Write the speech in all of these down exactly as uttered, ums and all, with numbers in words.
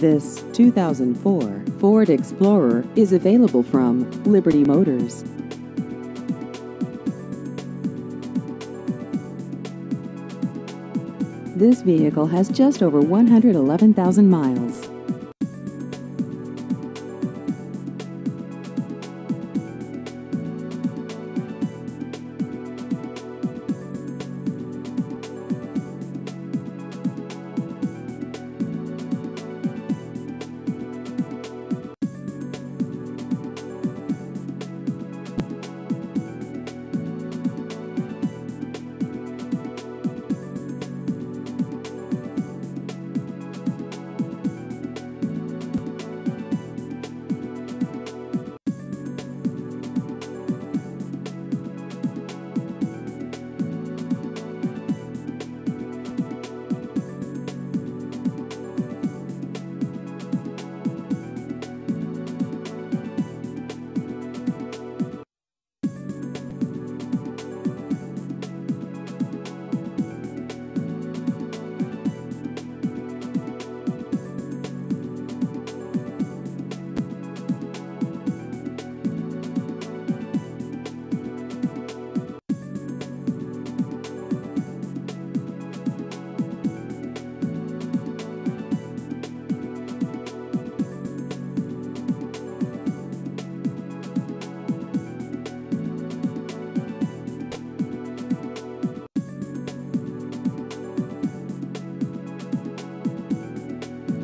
This two thousand four Ford Explorer is available from Liberty Motors. This vehicle has just over one hundred eleven thousand miles.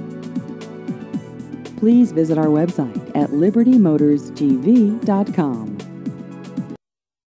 Please visit our website at liberty motors g v dot com.